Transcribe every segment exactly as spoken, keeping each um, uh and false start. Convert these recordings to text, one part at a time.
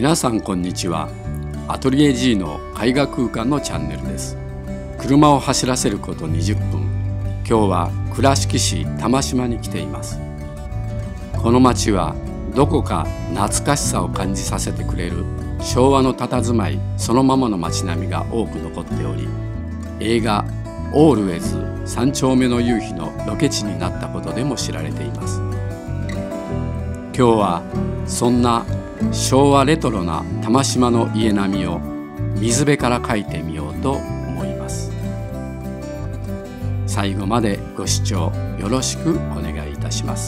皆さんこんにちは。アトリエ G の絵画空間のチャンネルです。車を走らせることにじゅっぷん。今日は倉敷市玉島に来ています。この町はどこか懐かしさを感じさせてくれる昭和の佇まいそのままの町並みが多く残っており、映画「オールウェイズ三丁目の夕日」のロケ地になったことでも知られています。今日はそんな昭和レトロな玉島の家並みを水辺から描いてみようと思います。最後までご視聴よろしくお願いいたします。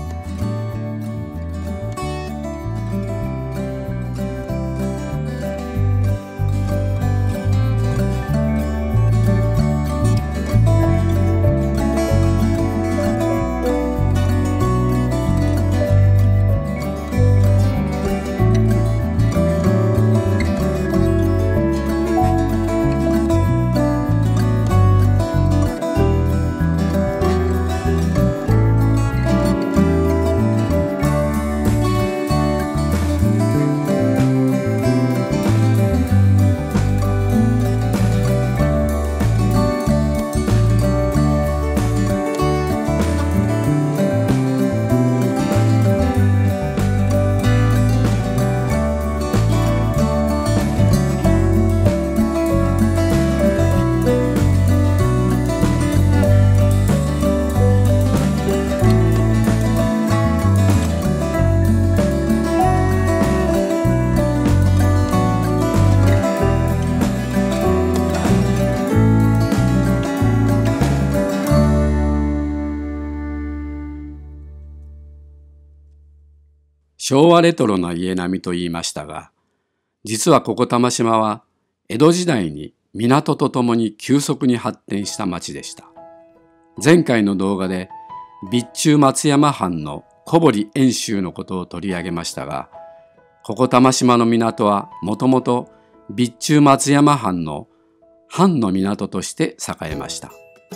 昭和レトロな家並みと言いましたが、実はここ玉島は江戸時代に港とともに急速に発展した町でした。前回の動画で備中松山藩の小堀遠州のことを取り上げましたが、ここ玉島の港はもともと備中松山藩の藩の港として栄えました。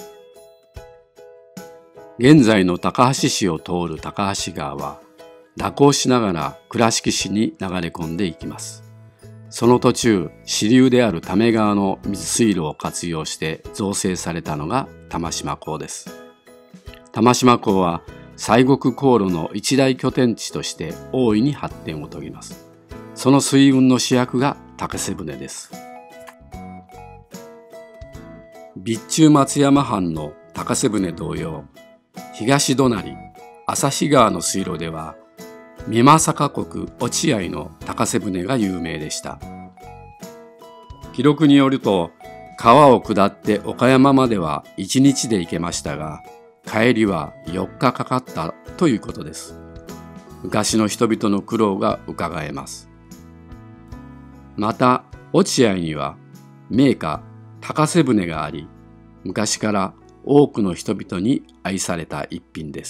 現在の高梁市を通る高梁川は蛇行しながら倉敷市に流れ込んでいきます。その途中、支流である溜川の水水路を活用して造成されたのが玉島港です。玉島港は西国航路の一大拠点地として大いに発展を遂げます。その水運の主役が高瀬舟です。備中松山藩の高瀬舟同様、東隣旭川の水路では美作国落合の高瀬舟が有名でした。記録によると、川を下って岡山まではいちにちで行けましたが、帰りはよっかかかったということです。昔の人々の苦労がうかがえます。また、落合には名家高瀬舟があり、昔から多くの人々に愛された一品です。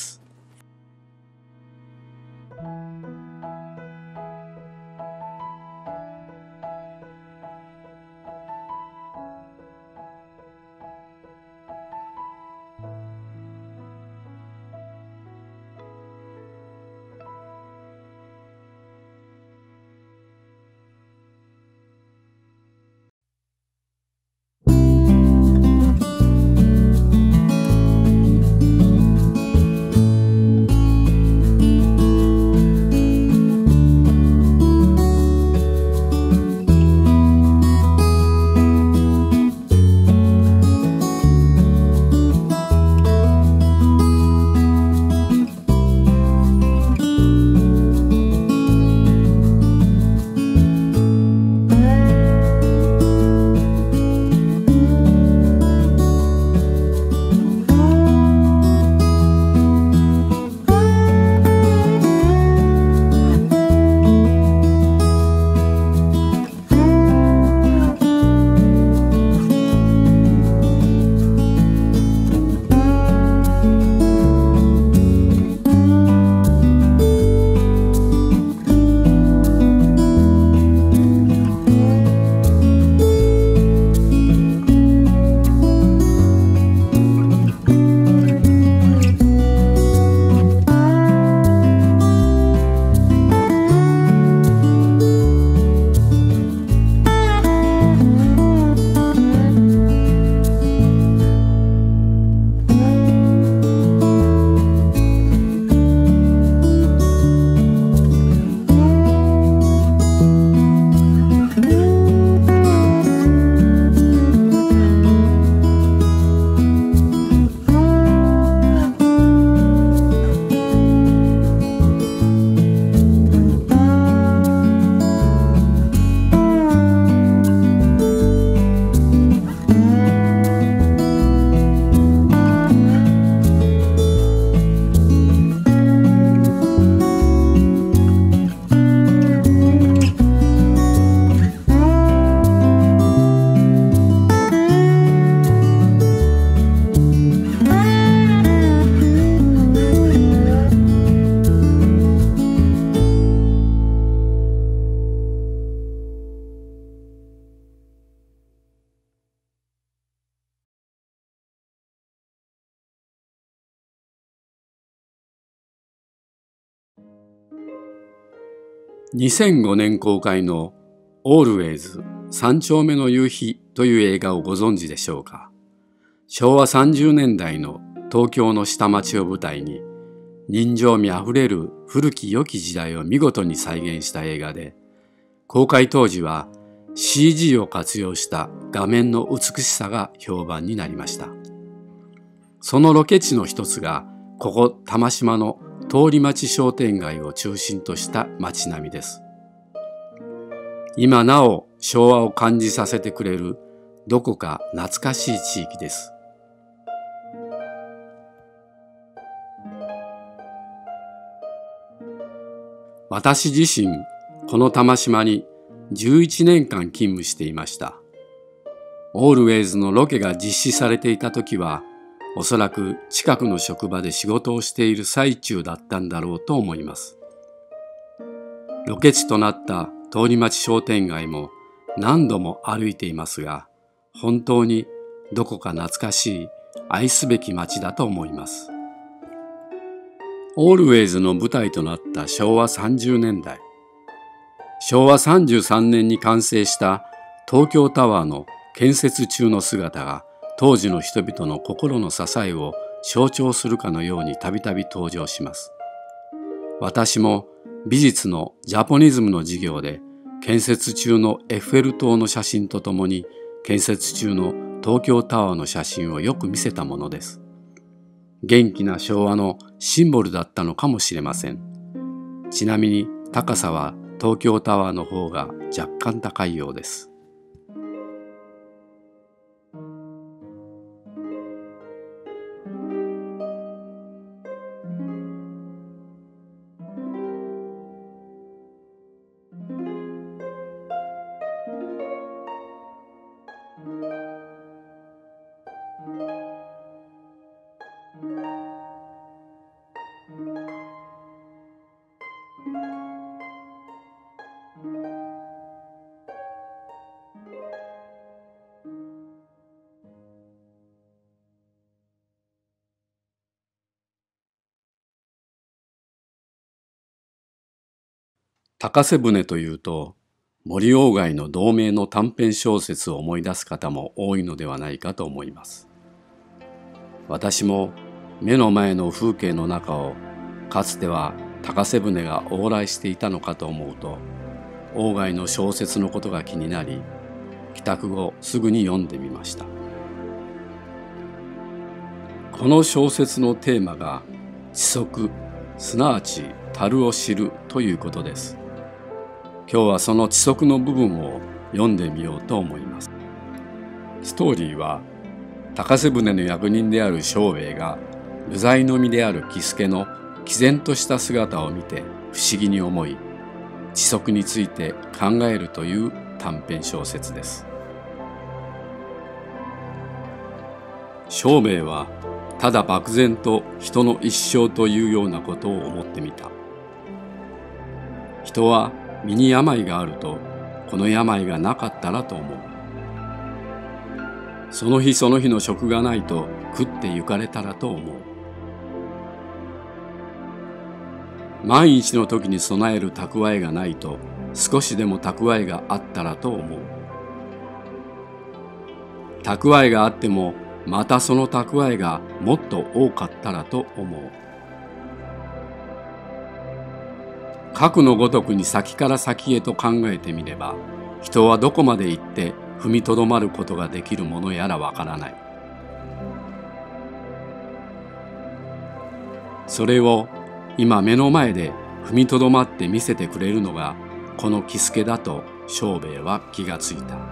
にせんごねん公開のオールウェイズ三丁目の夕日という映画をご存知でしょうか。しょうわさんじゅうねんだいの東京の下町を舞台に人情味あふれる古き良き時代を見事に再現した映画で、公開当時は シージー を活用した画面の美しさが評判になりました。そのロケ地の一つがここ玉島の通り町商店街を中心とした街並みです。今なお昭和を感じさせてくれるどこか懐かしい地域です。私自身この玉島にじゅういちねんかん勤務していました。オールウェイズのロケが実施されていた時はおそらく近くの職場で仕事をしている最中だったんだろうと思います。ロケ地となった通り町商店街も何度も歩いていますが、本当にどこか懐かしい愛すべき街だと思います。オールウェイズの舞台となったしょうわさんじゅうねんだい、しょうわさんじゅうさんねんに完成した東京タワーの建設中の姿が当時の人々の心の支えを象徴するかのようにたびたび登場します。私も美術のジャポニズムの授業で建設中のエッフェル塔の写真とともに建設中の東京タワーの写真をよく見せたものです。元気な昭和のシンボルだったのかもしれません。ちなみに高さは東京タワーの方が若干高いようです。高瀬舟というと森鴎外の同名の短編小説を思い出す方も多いのではないかと思います。私も目の前の風景の中をかつては高瀬舟が往来していたのかと思うと、鴎外の小説のことが気になり、帰宅後すぐに読んでみました。この小説のテーマが知足、すなわち樽を知るということです。今日はその知足の部分を読んでみようと思います。ストーリーは高瀬舟の役人である庄兵衛が流罪の身である喜助の毅然とした姿を見て不思議に思い、知足について考えるという短編小説です。庄兵衛はただ漠然と人の一生というようなことを思ってみた。人は身に病があるとこの病がなかったらと思う。その日その日の食がないと食ってゆかれたらと思う。万一の時に備える蓄えがないと少しでも蓄えがあったらと思う。蓄えがあってもまたその蓄えがもっと多かったらと思う。核のごとくに先から先へと考えてみれば、人はどこまで行って踏みとどまることができるものやらわからない。それを今目の前で踏みとどまって見せてくれるのがこの喜助だと庄兵衛は気がついた。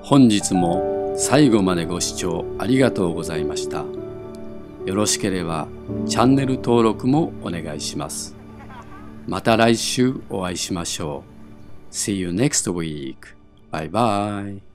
本日も最後までご視聴ありがとうございました。よろしければチャンネル登録もお願いします。また来週お会いしましょう。See you next week. Bye bye.